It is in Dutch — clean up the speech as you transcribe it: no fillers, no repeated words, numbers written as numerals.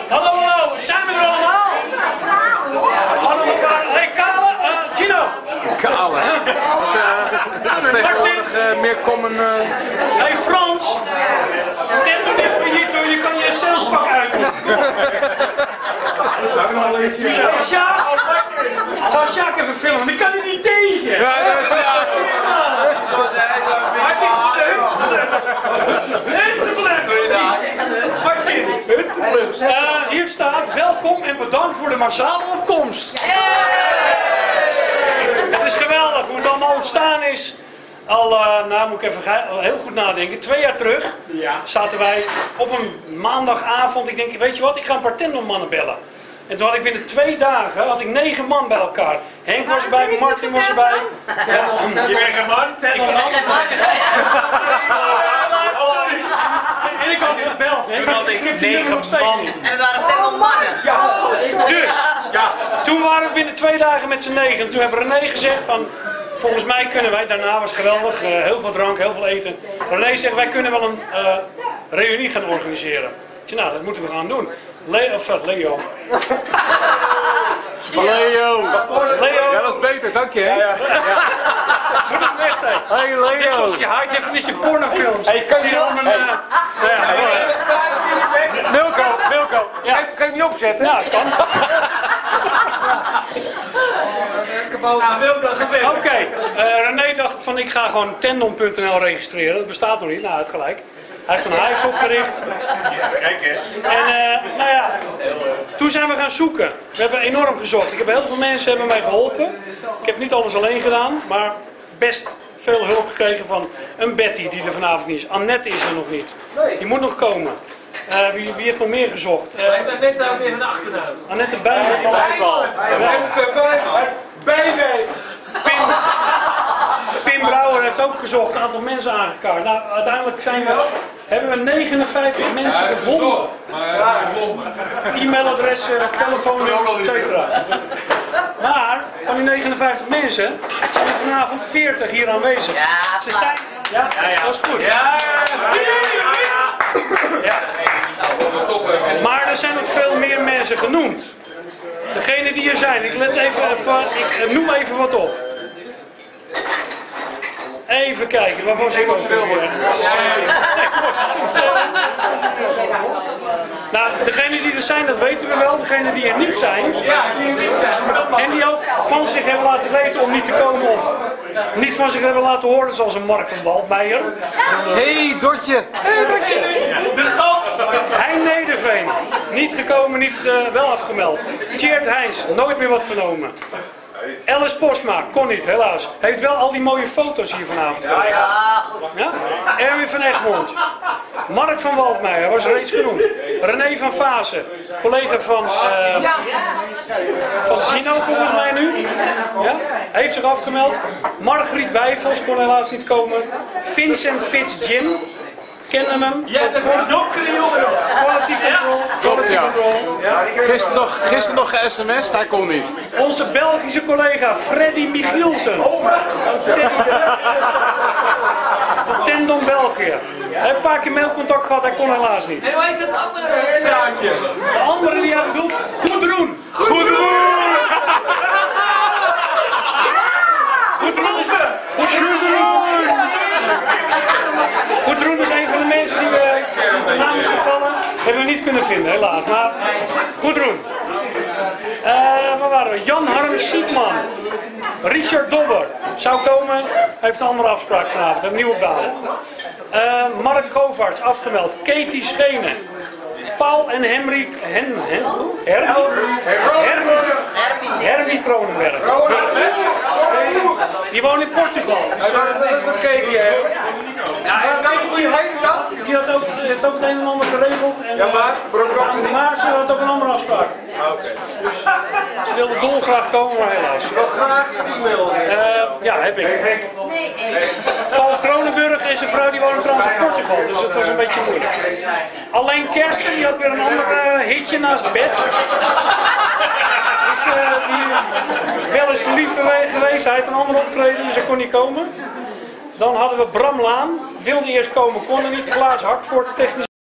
Hallo, hallo, zijn we er allemaal? Hallo elkaar. Hey, Kale, Gino. Kale. Dat is tegenwoordig meer common. Hey, Frans. Tendo is failliet hoor, je kan je salespak uitdoen. Ga Sjaak even filmen, die kan hij niet tegen. Ja, dat is ja. Hier staat welkom en bedankt voor de massale opkomst. Het is geweldig hoe het allemaal ontstaan is. Nou moet ik even heel goed nadenken. 2 jaar terug zaten wij op een maandagavond. Ik denk, weet je wat, ik ga een paar Tendon-mannen bellen. En toen had ik binnen 2 dagen 9 man bij elkaar. Henk was erbij, Martin was erbij. Je bent geen man? Ik ben geen man. En ik had gebeld, hè. Ik heb die nummer nog steeds niet. En we waren Tendon mannen. Dus, toen waren we binnen 2 dagen met z'n 9. En toen hebben René gezegd van, volgens mij kunnen wij, daarna was het geweldig, heel veel drank, heel veel eten. René zegt, wij kunnen wel een reunie gaan organiseren. Ik zei, nou, dat moeten we gaan doen. Leo. Leo. Leo. Ja, dat is beter, dank je. Ja. Moet het echt zijn. Hey Net Leo. zoals die high definition pornofilms. Hey, kan je dan Milko. Ja. Kan je niet opzetten? Ja, dat kan. Oké, René dacht van ik ga gewoon tendon.nl registreren. Dat bestaat nog niet, nou het gelijk. Hij heeft een huis opgericht. En nou ja, toen zijn we gaan zoeken. We hebben enorm gezocht. Ik heb heel veel mensen hebben mij geholpen. Ik heb niet alles alleen gedaan, maar best veel hulp gekregen van een Betty die er vanavond niet is. Annette is er nog niet. Die moet nog komen. Wie heeft nog meer gezocht? Annette weer van de achternaam. Annette Bijbel. Pim Brouwer heeft ook gezocht, een aantal mensen aangekaart. Nou, uiteindelijk hebben we 59 mensen gevonden. E-mailadressen, telefoonnummer, etc. Maar van die 59 mensen zijn er vanavond 40 hier aanwezig. Ze zijn... Ja, dat is goed. Ja. Maar er zijn nog veel meer mensen genoemd. Degene die er zijn, ik noem even wat op. Even kijken, waar was ik ook weer? Nou, degene die er zijn, dat weten we wel. Degene die er niet zijn, en die ook van zich hebben laten weten om niet te komen of niet van zich hebben laten horen, zoals een Mark van Waldmeijer. Hey Dortje. Hey Dortje. Hein Nederveen, niet gekomen, wel afgemeld. Tjeerd Heijns, nooit meer wat vernomen. Alice Postma, kon niet, helaas. Heeft wel al die mooie foto's hier vanavond gekregen. Ja? Erwin van Egmond. Mark van Waldmeijer, was reeds genoemd. René van Vaassen, collega van Gino volgens mij nu. Ja? Heeft zich afgemeld. Margriet Wijfels, kon helaas niet komen. Vincent Fitzjim. Kennen hem? Ja, dat is een donkere jongen. Quality control. Ja. Gisteren nog ge-sms'd, hij kon niet. Onze Belgische collega Freddy Michielsen. Tendon België. Hij heeft een paar keer mailcontact gehad, hij kon helaas niet. En hoe heet het andere praatje? De andere die hij bedoelt, Goedroen. Goedroen is een van de mensen die we de naam is gevallen. Hebben we niet kunnen vinden, helaas. Maar Goedroen. Waar waren we? Jan Harm Siepman. Richard Dobber zou komen. Hij heeft een andere afspraak vanavond, een nieuwe baan. Mark Govaerts, afgemeld. Katie Schenen. Paul en Herbie Kronenberg. Die woont in Portugal. Wat keek je? Ja, is dat een goede heet dan? Die heeft ook het een en ander geregeld. En, maar ze had ook een andere afspraak. Dus ze wilde dolgraag komen, maar helaas. Ja, heb ik. Paul Kronenberg en zijn vrouw die wonen trouwens in Portugal, dus het was een beetje moeilijk. Alleen Kersten, die had weer een ander hitje naast bed. Dus die wel eens verliefd geweest, hij had een ander optreden, dus hij kon niet komen. Dan hadden we Bram Laan, wilde eerst komen, kon er niet. Klaas Hakvoort, technisch.